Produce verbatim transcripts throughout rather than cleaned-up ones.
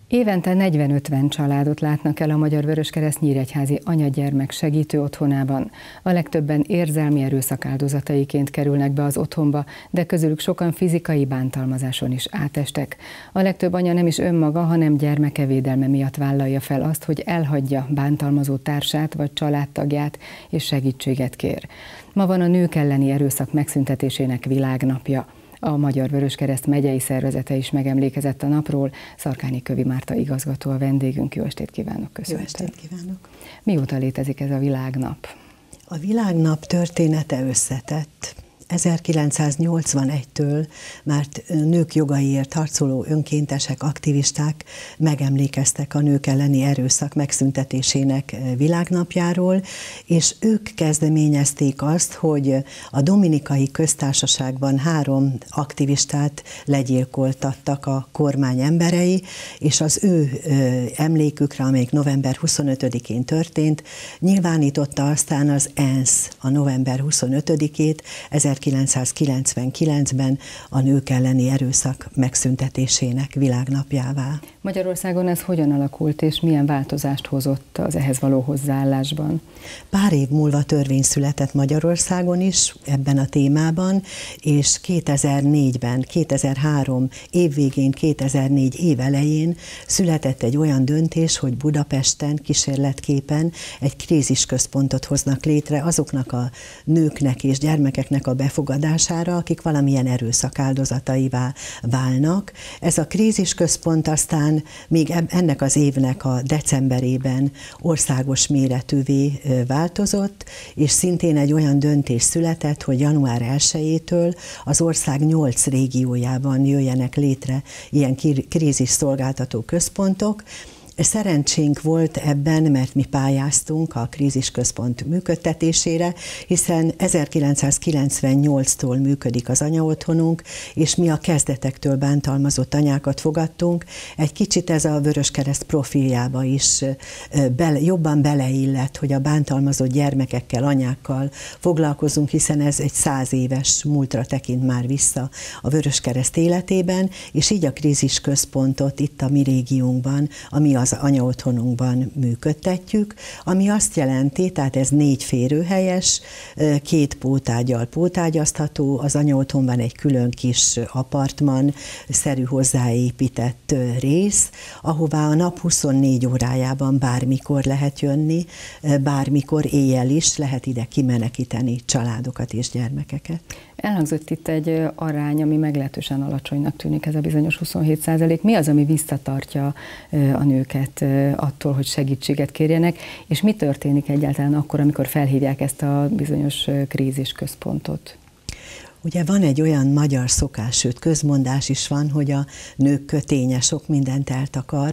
Évente negyven-ötven családot látnak el a Magyar Vöröskereszt nyíregyházi anya-gyermek segítő otthonában. A legtöbben érzelmi erőszak áldozataiként kerülnek be az otthonba, de közülük sokan fizikai bántalmazáson is átestek. A legtöbb anya nem is önmaga, hanem gyermeke védelme miatt vállalja fel azt, hogy elhagyja bántalmazó társát vagy családtagját, és segítséget kér. Ma van a nők elleni erőszak megszüntetésének világnapja. A Magyar Vöröskereszt megyei szervezete is megemlékezett a napról. Szarkányi Kövi Márta igazgató a vendégünk. Jó estét kívánok, köszönöm. Jó estét kívánok. Mióta létezik ez a világnap? A világnap története összetett. ezerkilencszáznyolcvanegytől már nők jogaiért harcoló önkéntesek, aktivisták megemlékeztek a nők elleni erőszak megszüntetésének világnapjáról, és ők kezdeményezték azt, hogy a Dominikai Köztársaságban három aktivistát legyilkoltattak a kormány emberei, és az ő emlékükre, amelyik november huszonötödikén történt, nyilvánította aztán az ENSZ a november huszonötödikét, ezerkilencszázkilencvenkilencben a nők elleni erőszak megszüntetésének világnapjává. Magyarországon ez hogyan alakult, és milyen változást hozott az ehhez való hozzáállásban? Pár év múlva törvény született Magyarországon is ebben a témában, és kétezer-négyben, kétezer-három évvégén, kétezer-négy év elején született egy olyan döntés, hogy Budapesten kísérletképpen egy krízisközpontot hoznak létre azoknak a nőknek és gyermekeknek a befogadására, akik valamilyen erőszak áldozataivá válnak. Ez a krízisközpont aztán még ennek az évnek a decemberében országos méretűvé változott, és szintén egy olyan döntés született, hogy január elsejétől az ország nyolc régiójában jöjjenek létre ilyen krízisszolgáltató központok. Szerencsénk volt ebben, mert mi pályáztunk a krízisközpont működtetésére, hiszen ezerkilencszázkilencvennyolctól működik az anyaotthonunk, és mi a kezdetektől bántalmazott anyákat fogadtunk. Egy kicsit ez a Vöröskereszt profiljába is bele, jobban beleillett, hogy a bántalmazott gyermekekkel, anyákkal foglalkozunk, hiszen ez egy száz éves múltra tekint már vissza a Vöröskereszt életében, és így a krízisközpontot itt a mi régiónkban, ami az anyaotthonunkban működtetjük, ami azt jelenti, tehát ez négy férőhelyes, két pótágyal pótágyaztható, az anyaotthonban egy külön kis apartman-szerű hozzáépített rész, ahová a nap huszonnégy órájában bármikor lehet jönni, bármikor éjjel is lehet ide kimenekíteni családokat és gyermekeket. Elhangzott itt egy arány, ami meglehetősen alacsonynak tűnik, ez a bizonyos huszonhét százalék. Mi az, ami visszatartja a nőket attól, hogy segítséget kérjenek, és mi történik egyáltalán akkor, amikor felhívják ezt a bizonyos krízisközpontot? Ugye van egy olyan magyar szokás, sőt közmondás is van, hogy a nők köténye sok mindent eltakar,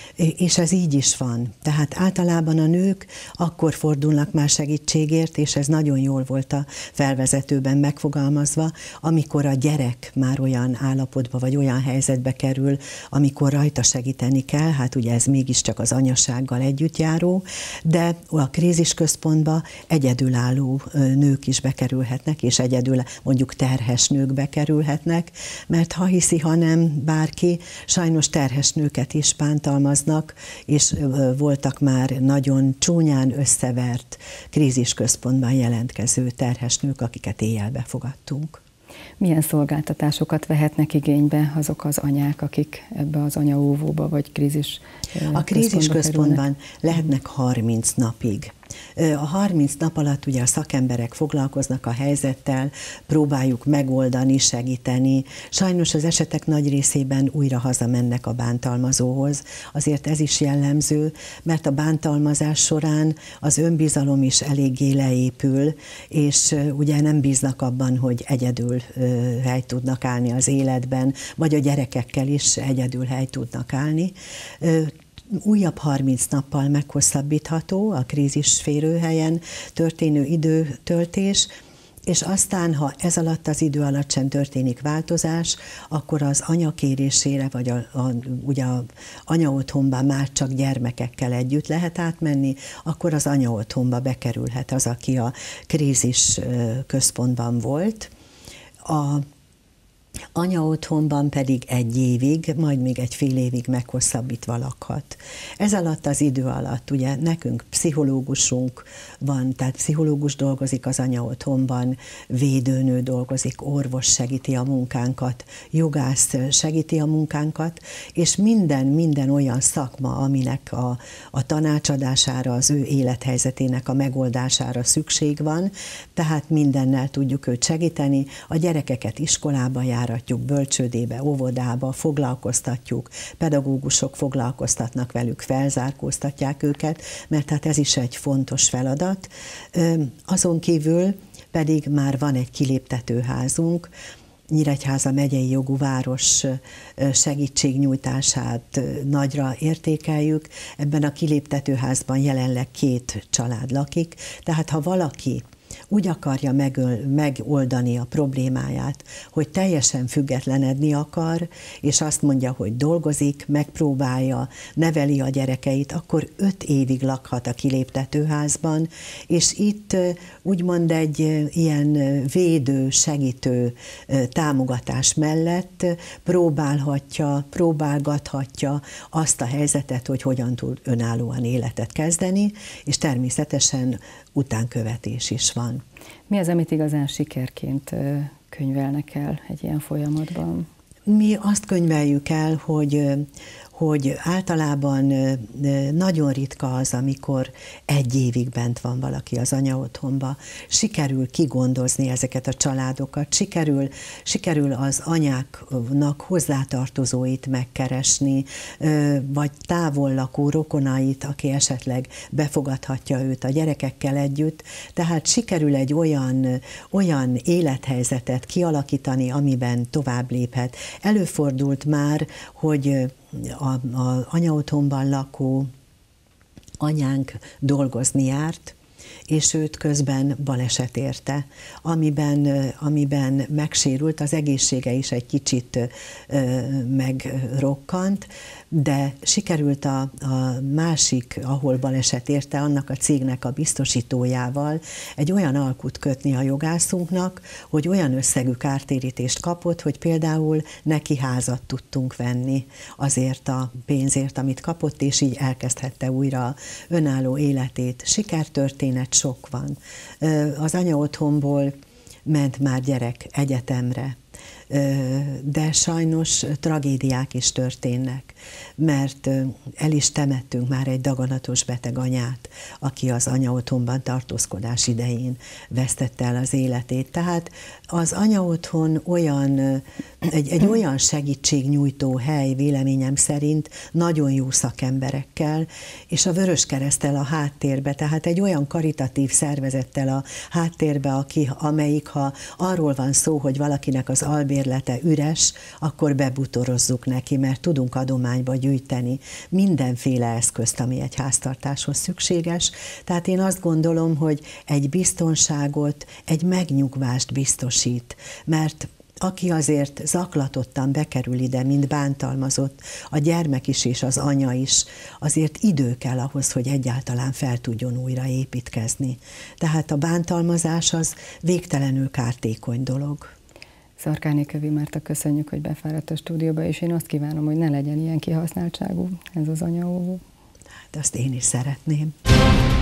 és ez így is van. Tehát általában a nők akkor fordulnak már segítségért, és ez nagyon jól volt a felvezetőben megfogalmazva, amikor a gyerek már olyan állapotba, vagy olyan helyzetbe kerül, amikor rajta segíteni kell, hát ugye ez mégiscsak az anyasággal együtt járó, de a krízisközpontba egyedülálló nők is bekerülhetnek, és egyedül mondjuk terhes nők bekerülhetnek, mert ha hiszi, ha nem bárki, sajnos terhes nőket is bántalmaznak, és voltak már nagyon csúnyán összevert krízisközpontban jelentkező terhes nők, akiket éjjel befogadtunk. Milyen szolgáltatásokat vehetnek igénybe azok az anyák, akik ebbe az anyaóvóba vagy krízis A krízisközpontban lehetnek harminc napig. A harminc nap alatt ugye a szakemberek foglalkoznak a helyzettel, próbáljuk megoldani, segíteni. Sajnos az esetek nagy részében újra hazamennek a bántalmazóhoz. Azért ez is jellemző, mert a bántalmazás során az önbizalom is eléggé leépül, és ugye nem bíznak abban, hogy egyedül helyt tudnak állni az életben, vagy a gyerekekkel is egyedül helyt tudnak állni. Újabb harminc nappal meghosszabbítható a krízis férőhelyen történő időtöltés, és aztán, ha ez alatt az idő alatt sem történik változás, akkor az anya kérésére, vagy a, a, ugye a anyaotthonba már csak gyermekekkel együtt lehet átmenni, akkor az anyaotthonba bekerülhet az, aki a krízis központban volt. A anyaotthonban pedig egy évig, majd még egy fél évig meghosszabbítva lakhat. Ez alatt az idő alatt ugye nekünk pszichológusunk van, tehát pszichológus dolgozik az anyaotthonban, védőnő dolgozik, orvos segíti a munkánkat, jogász segíti a munkánkat, és minden, minden olyan szakma, aminek a, a tanácsadására, az ő élethelyzetének a megoldására szükség van, tehát mindennel tudjuk őt segíteni, a gyerekeket iskolába járatjuk, bölcsődébe, óvodába, foglalkoztatjuk, pedagógusok foglalkoztatnak velük, felzárkóztatják őket, mert hát ez is egy fontos feladat. Azon kívül pedig már van egy kiléptetőházunk, Nyíregyháza megyei jogú város segítségnyújtását nagyra értékeljük. Ebben a kiléptetőházban jelenleg két család lakik, tehát ha valaki úgy akarja megöl, megoldani a problémáját, hogy teljesen függetlenedni akar, és azt mondja, hogy dolgozik, megpróbálja, neveli a gyerekeit, akkor öt évig lakhat a kiléptetőházban, és itt úgymond egy ilyen védő, segítő támogatás mellett próbálhatja, próbálgathatja azt a helyzetet, hogy hogyan tud önállóan életet kezdeni, és természetesen utánkövetés is van. Mi az, amit igazán sikerként könyvelnek el egy ilyen folyamatban? Mi azt könyveljük el, hogy, hogy általában nagyon ritka az, amikor egy évig bent van valaki az anyaotthonba. Sikerül kigondozni ezeket a családokat, sikerül, sikerül az anyáknak hozzátartozóit megkeresni, vagy távol lakó rokonait, aki esetleg befogadhatja őt a gyerekekkel együtt. Tehát sikerül egy olyan, olyan élethelyzetet kialakítani, amiben tovább léphet. Előfordult már, hogy az anyaotthonban lakó anyánk dolgozni járt, és őt közben baleset érte, amiben, amiben megsérült, az egészsége is egy kicsit megrokkant, de sikerült a, a másik, ahol baleset érte, annak a cégnek a biztosítójával egy olyan alkut kötni a jogászunknak, hogy olyan összegű kártérítést kapott, hogy például neki házat tudtunk venni azért a pénzért, amit kapott, és így elkezdhette újra önálló életét. Sikertörténet sok van. Az anyaotthonból ment már gyerek egyetemre, de sajnos tragédiák is történnek, mert el is temettünk már egy daganatos beteg anyát, aki az anyaotthonban tartózkodás idején vesztette el az életét. Tehát az anyaotthon olyan, egy, egy olyan segítségnyújtó hely véleményem szerint nagyon jó szakemberekkel, és a Vöröskereszttel a háttérbe, tehát egy olyan karitatív szervezettel a háttérbe, aki, amelyik, ha arról van szó, hogy valakinek az albérlete üres, akkor bebutorozzuk neki, mert tudunk adományba gyűjteni mindenféle eszközt, ami egy háztartáshoz szükséges. Tehát én azt gondolom, hogy egy biztonságot, egy megnyugvást biztosít, mert aki azért zaklatottan bekerül ide, mint bántalmazott, a gyermek is és az anya is, azért idő kell ahhoz, hogy egyáltalán fel tudjon újra építkezni. Tehát a bántalmazás az végtelenül kártékony dolog. Szarkáné Kövi Márta, köszönjük, hogy befáradt a stúdióba, és én azt kívánom, hogy ne legyen ilyen kihasználtságú ez az anyaóvó. Hát azt én is szeretném.